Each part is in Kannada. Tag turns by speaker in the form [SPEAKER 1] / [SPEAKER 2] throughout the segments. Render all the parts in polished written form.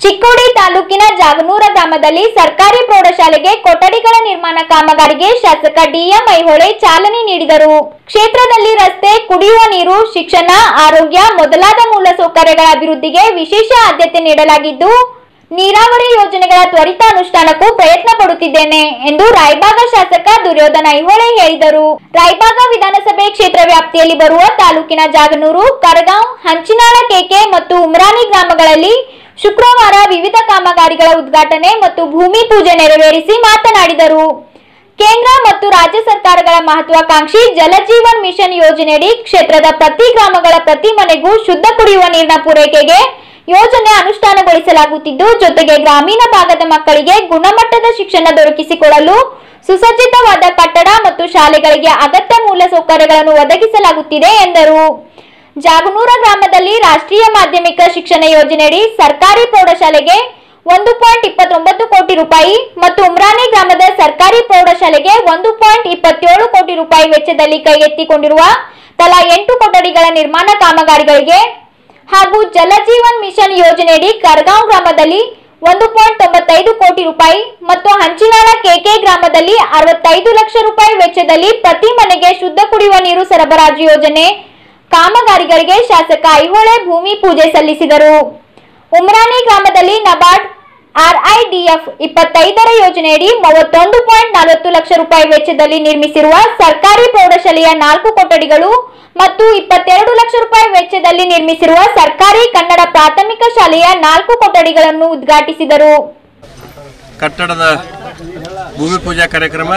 [SPEAKER 1] ಚಿಕ್ಕೋಡಿ ತಾಲೂಕಿನ ಜಾಗನೂರ ಗ್ರಾಮದಲ್ಲಿ ಸರ್ಕಾರಿ ಪ್ರೌಢಶಾಲೆಗೆ ಕೊಠಡಿಗಳ ನಿರ್ಮಾಣ ಕಾಮಗಾರಿಗೆ ಶಾಸಕ ಡಿಎಂ ಐಹೊಳೆ ಚಾಲನೆ ನೀಡಿದರು. ಕ್ಷೇತ್ರದಲ್ಲಿ ರಸ್ತೆ, ಕುಡಿಯುವ ನೀರು, ಶಿಕ್ಷಣ, ಆರೋಗ್ಯ ಮೊದಲಾದ ಮೂಲಸೌಕರ್ಯಗಳ ಅಭಿವೃದ್ಧಿಗೆ ವಿಶೇಷ ಆದ್ಯತೆ ನೀಡಲಾಗಿದ್ದು, ನೀರಾವರಿ ಯೋಜನೆಗಳ ತ್ವರಿತ ಅನುಷ್ಠಾನಕ್ಕೂ ಪ್ರಯತ್ನ ಪಡುತ್ತಿದ್ದೇನೆ ಎಂದು ರಾಯಬಾಗ ಶಾಸಕ ದುರ್ಯೋಧನ ಐಹೊಳೆ ಹೇಳಿದರು. ರಾಯಬಾಗ ವಿಧಾನಸಭೆ ಕ್ಷೇತ್ರ ವ್ಯಾಪ್ತಿಯಲ್ಲಿ ಬರುವ ತಾಲೂಕಿನ ಜಾಗನೂರು, ಕರಗಾಂವ್, ಹಂಚಿನಾಳ, ಕೆಕೆ ಮತ್ತು ಉಮ್ರಾನಿ ಗ್ರಾಮಗಳಲ್ಲಿ ಶುಕ್ರವಾರ ವಿವಿಧ ಕಾಮಗಾರಿಗಳ ಉದ್ಘಾಟನೆ ಮತ್ತು ಭೂಮಿ ಪೂಜೆ ನೆರವೇರಿಸಿ ಮಾತನಾಡಿದರು. ಕೇಂದ್ರ ಮತ್ತು ರಾಜ್ಯ ಸರ್ಕಾರಗಳ ಮಹತ್ವಾಕಾಂಕ್ಷಿ ಜಲಜೀವನ್ ಮಿಷನ್ ಯೋಜನೆಯಡಿ ಕ್ಷೇತ್ರದ ಪ್ರತಿ ಗ್ರಾಮಗಳ ಪ್ರತಿ ಮನೆಗೂ ಶುದ್ಧ ಕುಡಿಯುವ ನೀರಿನ ಪೂರೈಕೆಗೆ ಯೋಜನೆ ಅನುಷ್ಠಾನಗೊಳಿಸಲಾಗುತ್ತಿದ್ದು, ಜೊತೆಗೆ ಗ್ರಾಮೀಣ ಭಾಗದ ಮಕ್ಕಳಿಗೆ ಗುಣಮಟ್ಟದ ಶಿಕ್ಷಣ ದೊರಕಿಸಿಕೊಡಲು ಸುಸಜ್ಜಿತವಾದ ಕಟ್ಟಡ ಮತ್ತು ಶಾಲೆಗಳಿಗೆ ಅಗತ್ಯ ಮೂಲಸೌಕರ್ಯಗಳನ್ನು ಒದಗಿಸಲಾಗುತ್ತಿದೆ ಎಂದರು. ಜಾಗನೂರ ಗ್ರಾಮದಲ್ಲಿ ರಾಷ್ಟ್ರೀಯ ಮಾಧ್ಯಮಿಕ ಶಿಕ್ಷಣ ಯೋಜನೆಯಡಿ ಸರ್ಕಾರಿ ಪ್ರೌಢಶಾಲೆಗೆ 1.29 ಕೋಟಿ ರೂಪಾಯಿ ಮತ್ತು ಉಮ್ರಾನಿ ಗ್ರಾಮದ ಸರ್ಕಾರಿ ಪ್ರೌಢಶಾಲೆಗೆ 1.27 ಕೋಟಿ ರೂಪಾಯಿ ವೆಚ್ಚದಲ್ಲಿ ಕೈಗೆತ್ತಿಕೊಂಡಿರುವ ತಲಾ 8 ಕೊಠಡಿಗಳ ನಿರ್ಮಾಣ ಕಾಮಗಾರಿಗಳಿಗೆ ಹಾಗೂ ಜಲಜೀವನ್ ಮಿಷನ್ ಯೋಜನೆಯಡಿ ಕರಗಾಂವ್ ಗ್ರಾಮದಲ್ಲಿ 1.95 ಕೋಟಿ ರೂಪಾಯಿ ಮತ್ತು ಹಂಚಿನಾಳ ಕೆಕೆ ಗ್ರಾಮದಲ್ಲಿ 65 ಲಕ್ಷ ರೂಪಾಯಿ ವೆಚ್ಚದಲ್ಲಿ ಪ್ರತಿ ಮನೆಗೆ ಶುದ್ಧ ಕುಡಿಯುವ ನೀರು ಸರಬರಾಜು ಯೋಜನೆ ಕಾಮಗಾರಿಗಳಿಗೆ ಶಾಸಕ ಐಹೊಳೆ ಭೂಮಿ ಪೂಜೆ ಸಲ್ಲಿಸಿದರು. ಉಮ್ರಾನಿ ಗ್ರಾಮದಲ್ಲಿ ನಬಾರ್ಡ್ RIDF 25ರ ಯೋಜನೆಯಡಿ 31.40 ಲಕ್ಷ ರೂಪಾಯಿ ವೆಚ್ಚದಲ್ಲಿ ನಿರ್ಮಿಸಿರುವ ಸರ್ಕಾರಿ ಪ್ರೌಢಶಾಲೆಯ 4 ಕೊಠಡಿಗಳು ಮತ್ತು 22 ಲಕ್ಷ ರೂಪಾಯಿ ವೆಚ್ಚದಲ್ಲಿ ನಿರ್ಮಿಸಿರುವ ಸರ್ಕಾರಿ ಕನ್ನಡ ಪ್ರಾಥಮಿಕ ಶಾಲೆಯ 4 ಕೊಠಡಿಗಳನ್ನು ಉದ್ಘಾಟಿಸಿದರು.
[SPEAKER 2] ಕಟ್ಟಡದ ಭೂಮಿ ಪೂಜಾ ಕಾರ್ಯಕ್ರಮ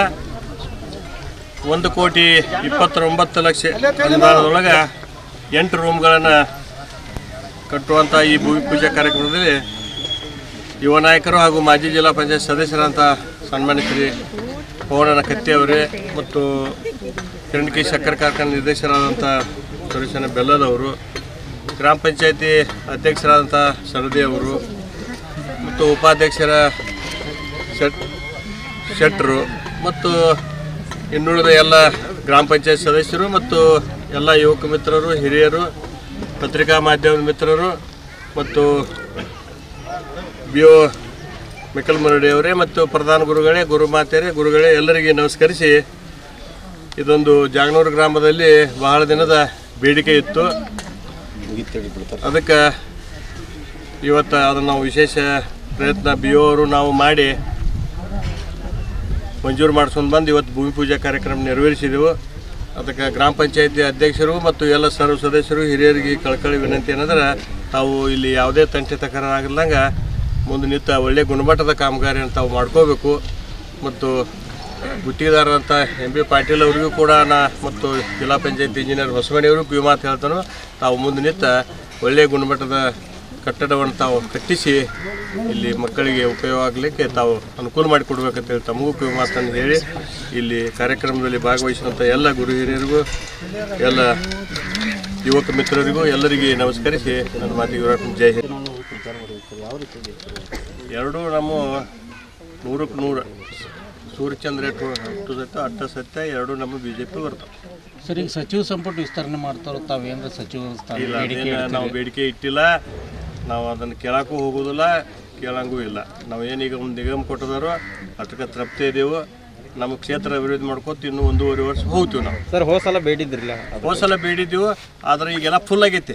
[SPEAKER 2] 1,29 ಲಕ್ಷ ಅನುದಾನದೊಳಗೆ 8 ರೂಮ್ಗಳನ್ನು ಕಟ್ಟುವಂಥ ಈ ಭೂಮಿ ಪೂಜಾ ಕಾರ್ಯಕ್ರಮದಲ್ಲಿ ಯುವ ನಾಯಕರು ಹಾಗೂ ಮಾಜಿ ಜಿಲ್ಲಾ ಪಂಚಾಯತ್ ಸದಸ್ಯರಂಥ ಸನ್ಮಾನ್ಯ ಶ್ರೀ ಪವನನ ಕತ್ತಿ ಅವರೇ ಮತ್ತು ಕಿರಣಕಿ ಸಕ್ಕರೆ ಕಾರ್ಖಾನೆ ನಿರ್ದೇಶಕರಾದಂಥ ಸುರೇಶನ ಬೆಲ್ಲದವರು, ಗ್ರಾಮ ಪಂಚಾಯತಿ ಅಧ್ಯಕ್ಷರಾದಂಥ ಸರದಿ ಅವರು ಮತ್ತು ಉಪಾಧ್ಯಕ್ಷರ ಶೆಟ್ಟರು ಮತ್ತು ಇನ್ನುಳಿದ ಎಲ್ಲ ಗ್ರಾಮ ಪಂಚಾಯತ್ ಸದಸ್ಯರು ಮತ್ತು ಎಲ್ಲ ಯುವಕ ಮಿತ್ರರು, ಹಿರಿಯರು, ಪತ್ರಿಕಾ ಮಾಧ್ಯಮದ ಮಿತ್ರರು ಮತ್ತು BO ಮಿಕಲ್ ಮುರಡಿಯವರೇ ಮತ್ತು ಪ್ರಧಾನ ಗುರುಗಳೇ, ಗುರುಗಳೇ ಎಲ್ಲರಿಗೆ ನಮಸ್ಕರಿಸಿ, ಇದೊಂದು ಜಾಗನೂರು ಗ್ರಾಮದಲ್ಲಿ ಬಹಳ ದಿನದ ಬೇಡಿಕೆ ಇತ್ತು. ಅದಕ್ಕೆ ಇವತ್ತು ಅದನ್ನು ನಾವು ವಿಶೇಷ ಪ್ರಯತ್ನ BO ಅವರು ನಾವು ಮಾಡಿ ಮಂಜೂರು ಮಾಡಿಸ್ಕೊಂಡು ಬಂದು ಇವತ್ತು ಭೂಮಿ ಪೂಜಾ ಕಾರ್ಯಕ್ರಮ ನೆರವೇರಿಸಿದೆವು. ಅದಕ್ಕೆ ಗ್ರಾಮ ಪಂಚಾಯತಿ ಅಧ್ಯಕ್ಷರು ಮತ್ತು ಎಲ್ಲ ಸರ್ವ ಸದಸ್ಯರು ಹಿರಿಯರಿಗೆ ಕಳಕಳಿ ವಿನಂತಿ ಏನಂದ್ರೆ, ತಾವು ಇಲ್ಲಿ ಯಾವುದೇ ತಂಟೆ ತಕರಾರಾಗದಂಗೆ ಮುಂದೆ ನಿಂತ ಒಳ್ಳೆಯ ಗುಣಮಟ್ಟದ ಕಾಮಗಾರಿಯನ್ನು ತಾವು ಮಾಡ್ಕೋಬೇಕು. ಮತ್ತು ಗುತ್ತಿಗೆದಾರರಂಥ MB ಪಾಟೀಲ್ ಅವರಿಗೂ ಕೂಡ ಮತ್ತು ಜಿಲ್ಲಾ ಪಂಚಾಯತ್ ಇಂಜಿನಿಯರ್ ಹೊಸಮನಿಯವರು ಕಿವಿ ಮಾತು ಹೇಳ್ತಾನೋ, ತಾವು ಮುಂದೆ ನಿಂತ ಒಳ್ಳೆಯ ಗುಣಮಟ್ಟದ ಕಟ್ಟಡವನ್ನು ತಾವು ಕಟ್ಟಿಸಿ ಇಲ್ಲಿ ಮಕ್ಕಳಿಗೆ ಉಪಯೋಗ ಆಗಲಿಕ್ಕೆ ತಾವು ಅನುಕೂಲ ಮಾಡಿಕೊಡ್ಬೇಕಂತೇಳಿ ತಮಗೂ ಕಿವಿ ಮಾತನ್ನು ಹೇಳಿ, ಇಲ್ಲಿ ಕಾರ್ಯಕ್ರಮದಲ್ಲಿ ಭಾಗವಹಿಸಿದಂಥ ಎಲ್ಲ ಗುರು ಹಿರಿಯರಿಗೂ ಎಲ್ಲ ಯುವಕ ಮಿತ್ರರಿಗೂ ಎಲ್ಲರಿಗೆ ನಮಸ್ಕರಿಸಿ ನನ್ನ ಮಾತಿಗೆ ಜೈ ಹಿಂದ್. ಎರಡೂ ನಮ್ಮ 100ಕ್ಕೆ 100 ಸೂರ್ಯಚಂದ್ರ ಅಟ್ಟು ಸತ್ಯ ಅಟ್ಟ ಸತ್ಯ ಎರಡೂ ನಮ್ಮ BJP ಬರ್ತವೆ.
[SPEAKER 3] ಸರ್, ಈಗ ಸಚಿವ ಸಂಪುಟ ವಿಸ್ತರಣೆ ಮಾಡ್ತಾರೋ ತಾವೇನು ಸಚಿವ
[SPEAKER 2] ನಾವು ಬೇಡಿಕೆ ಇಟ್ಟಿಲ್ಲ, ನಾವು ಅದನ್ನು ಕೇಳಕ್ಕೂ ಹೋಗೋದಿಲ್ಲ, ಕೇಳಂಗೂ ಇಲ್ಲ. ನಾವು ಏನೀಗ ಒಂದು ನಿಗಮ ಕೊಟ್ಟಿದಾರೋ ಅದಕ್ಕೆ ತೃಪ್ತಿ ಇದ್ದೇವೆ. ನಮ್ಮ ಕ್ಷೇತ್ರ ಅಭಿವೃದ್ಧಿ ಮಾಡ್ಕೊತ ಇನ್ನೂ 1.5 ವರ್ಷ ಹೋಗ್ತೀವಿ ನಾವು.
[SPEAKER 4] ಸರ್, ಹೋದ ಬೇಡಿದ್ರಲ್ಲ,
[SPEAKER 2] ಹೋದ ಬೇಡಿದ್ದೀವಿ, ಆದರೆ ಈಗೆಲ್ಲ ಫುಲ್ ಆಗೈತಿ.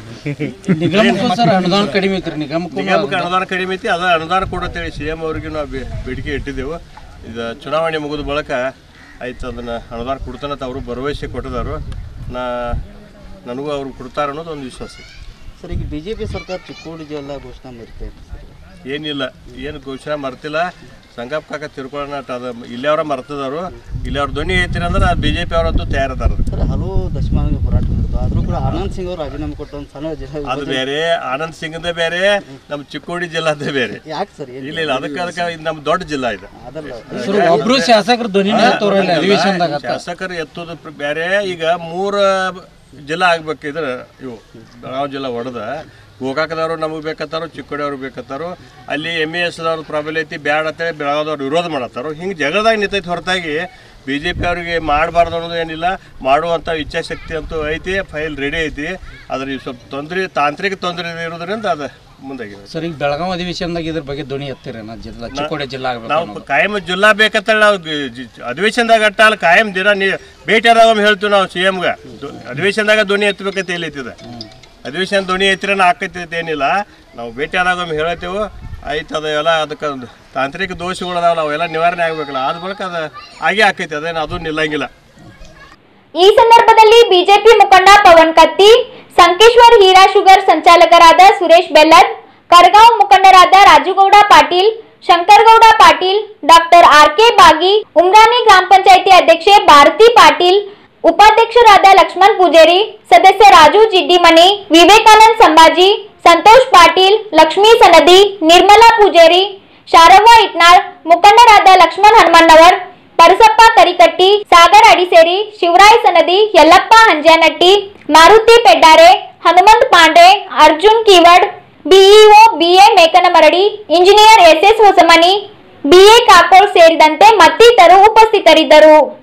[SPEAKER 3] ಅನುದಾನ ಕಡಿಮೆ ಐತ್ರಿ, ನಿಗಮಕ್ಕೆ
[SPEAKER 2] ಅನುದಾನ ಕಡಿಮೆ ಐತಿ. ಅದ ಅನುದಾನ ಕೊಡತ್ತೇಳಿ CM ಅವ್ರಿಗೆ ನಾವು ಬೇಡಿಕೆ ಇಟ್ಟಿದ್ದೆವು. ಇದು ಚುನಾವಣೆ ಮುಗಿದ ಬಳಿಕ ಆಯ್ತು ಅದನ್ನು ಅನುದಾನ ಕೊಡ್ತಾನೆ ಅವರು ಭರವಸೆ ಕೊಟ್ಟಿದ್ದಾರೆ. ನನಗೂ ಅವ್ರು ಕೊಡ್ತಾರೆ ಅನ್ನೋದು ಒಂದು ವಿಶ್ವಾಸ.
[SPEAKER 4] ಸರ್, ಈಗ BJP ಸರ್ಕಾರ ಚಿಕ್ಕೋಡಿ ಜಿಲ್ಲಾ ಘೋಷಣೆ ಮಾಡ್ತಾ ಇದೆ.
[SPEAKER 2] ಏನಿಲ್ಲ, ಏನು ಘೋಷಣೆ ಮರ್ತಿಲ್ಲ. ಸಂಗಪ್ಪ ಕಾಕ ತಿರ್ಕೊಳ್ಳೋಣ ಅದು ಇಲ್ಲಿ ಅವರ ಮರ್ತದವರು, ಇಲ್ಲಿ ಅವ್ರ ಧ್ವನಿ ಐತಿರ ಅಂದ್ರೆ BJP ಅವರಂತೂ ತಯಾರದಾರ.
[SPEAKER 4] ಸರ್, ಹಲವು ದಶಮಾನ ಹೋರಾಟ ಮಾಡಿದ್ರು, ಆದರೂ ಕೂಡ ಆನಂದ್ ಸಿಂಗ್ ಅವರು ರಾಜೀನಾಮೆ ಕೊಟ್ಟು ಒಂದು ಸಣ್ಣ
[SPEAKER 2] ಅದು ಬೇರೆ, ಆನಂದ್ ಸಿಂಗ್ದೇ ಬೇರೆ, ನಮ್ಮ ಚಿಕ್ಕೋಡಿ ಜಿಲ್ಲಾದೇ ಬೇರೆ.
[SPEAKER 4] ಯಾಕೆ ಸರ್?
[SPEAKER 2] ಇಲ್ಲ ಅದಕ್ಕೆ ಇದು ನಮ್ಮ ದೊಡ್ಡ ಜಿಲ್ಲಾ ಇದೆ.
[SPEAKER 3] ಒಬ್ರು ಶಾಸಕರು ಧ್ವನಿ
[SPEAKER 2] ಶಾಸಕರು ಎತ್ತೋದು ಬೇರೆ. ಈಗ 3 ಜಿಲ್ಲಾ ಆಗ್ಬೇಕಿದ್ರೆ ಇವು ಬೆಳಗಾವಿ ಜಿಲ್ಲಾ ಹೊಡೆದ ಗೋಕಾಕದವರು ನಮಗೆ ಬೇಕತ್ತಾರೋ, ಚಿಕ್ಕೋಡಿ ಅವ್ರು ಬೇಕತ್ತಾರೋ, ಅಲ್ಲಿ MESದವ್ರ ಪ್ರಾಬಲ್ಯ ಐತಿ ಬ್ಯಾಡ ಅಂತೇಳಿ ಬೆಳಗಾವಿದವ್ರು ವಿರೋಧ ಮಾಡತ್ತಾರೋ. ಹಿಂಗೆ ಜಗದಾಗ ನಿಂತೈತಿ ಹೊರತಾಗಿ BJP ಅವರಿಗೆ ಮಾಡಬಾರ್ದು ಅನ್ನೋದು ಏನಿಲ್ಲ. ಮಾಡುವಂಥ ಇಚ್ಛಾಶಕ್ತಿ ಅಂತೂ ಐತಿ, ಫೈಲ್ ರೆಡಿ ಐತಿ. ಆದರೆ ಸ್ವಲ್ಪ ತಾಂತ್ರಿಕ ತೊಂದರೆ ಇರೋದ್ರಿಂದ ಅದು ಮುಂದಾಗಿವೆ.
[SPEAKER 3] ಸರ್ ಈಗ ಬೆಳಗಾವಿ ಅಧಿವೇಶನದಾಗ ಇದ್ರ ಬಗ್ಗೆ ಧ್ವನಿ ಎತ್ತಿರೇನ ಚಿಕ್ಕೋಡಿ ಜಿಲ್ಲಾ
[SPEAKER 2] ನಾವು ಕಾಯಂ ಜಿಲ್ಲಾ ಬೇಕಂತ ನಾವು ಅಧಿವೇಶನದಾಗ ಅಟ್ಟಾಲ ಕಾಯಂ ದಿನ ಭೇಟಿ ಆದಾಗ ಹೇಳ್ತೀವಿ ನಾವು CM-ಗೆ ಅಧಿವೇಶನದಾಗ ಧ್ವನಿ ಎತ್ತಬೇಕಂತ ಹೇಳಿತ್ತಿದೆ. ಅಧಿವೇಶನ ಧ್ವನಿ ಎತ್ತಿರನ ಆಕೈತಿ ಏನಿಲ್ಲ, ನಾವು ಭೇಟಿ ಆದಾಗ ಹೇಳ್ತೇವೆ ಆಯ್ತು. ಅದೆಲ್ಲ ಅದಕ್ಕೆ ತಾಂತ್ರಿಕ ದೋಷಗಳು ಅದಾವ, ನಾವೆಲ್ಲ ನಿವಾರಣೆ ಆಗಬೇಕಲ್ಲ, ಆದ ಬಳಿಕ ಅದು ಆಗೇ ಆಕೈತಿ, ಅದೇನು ಅದು ನಿಲ್ಲಂಗಿಲ್ಲ.
[SPEAKER 1] ಈ ಸಂದರ್ಭದಲ್ಲಿ ಬಿಜೆಪಿ ಮುಖಂಡ ಪವನ್ ಕತ್ತಿ, ಸಂಕೇಶ್ವರ್ ಹೀರಾ ಶುಗರ್ ಸಂಚಾಲಕರಾದ ಸುರೇಶ್ ಬೆಲ್ಲದ್, ಕರಗಾಂವ್ ಮುಖಂಡರಾದ ರಾಜುಗೌಡ ಪಾಟೀಲ್, ಶಂಕರಗೌಡ ಪಾಟೀಲ್, ಡಾಕ್ಟರ್ RK ಬಾಗಿ, ಉಮ್ರಾನಿ ಗ್ರಾಮ ಪಂಚಾಯಿತಿ ಅಧ್ಯಕ್ಷೆ ಭಾರತಿ ಪಾಟೀಲ್, ಉಪಾಧ್ಯಕ್ಷರಾದ ಲಕ್ಷ್ಮಣ್ ಪೂಜೇರಿ, ಸದಸ್ಯ ರಾಜು ಜಿಡ್ಡಿಮನಿ, ವಿವೇಕಾನಂದ್ ಸಂಭಾಜಿ, ಸಂತೋಷ್ ಪಾಟೀಲ್, ಲಕ್ಷ್ಮೀ ಸನದಿ, ನಿರ್ಮಲಾ ಪೂಜೇರಿ, ಶಾರವ್ವ ಇಟ್ನಾಳ್, ಮುಖಂಡರಾದ Laxman Hanumannavar, Parasappa Karikatti, Sagar Adiseri, Shivaray Sanadi, Yallappa Hanjanatti, Maruti Peddare, Hanumant Pande, Arjun Kiwad, BEO BA Mekanamaradi, engineer SS Hosamani, BA Kakol ಸೇರಿದಂತೆ ಮತ್ತಿತರರು ಉಪಸ್ಥಿತರಿದ್ದರು.